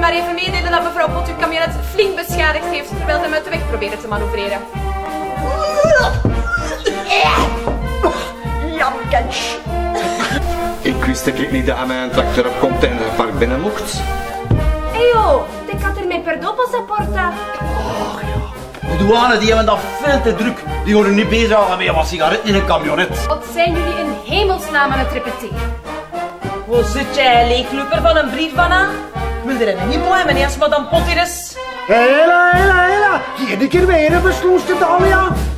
maar even meedelen dat mevrouw Pot uw kabinet flink beschadigd heeft, terwijl hij hem uit de weg probeerde te manoeuvreren. Jamkens. Ik wist dat ik niet dat aan mijn tractor op containerpark binnen mocht. Ejo, ik had er mijn perdopassaporta. Ach ja. De douane die hebben dat veel te druk. Die worden niet bezig met wat sigaretten in een camionet. Wat zijn jullie in hemelsnaam aan het repeteren? Hoe zit jij, leegloper van een brief, Vanna? Ik wil er niet mooi hebben als madame Pot hier is. Hela, hela, hela. Hier een keer weer een versloeste Dalia.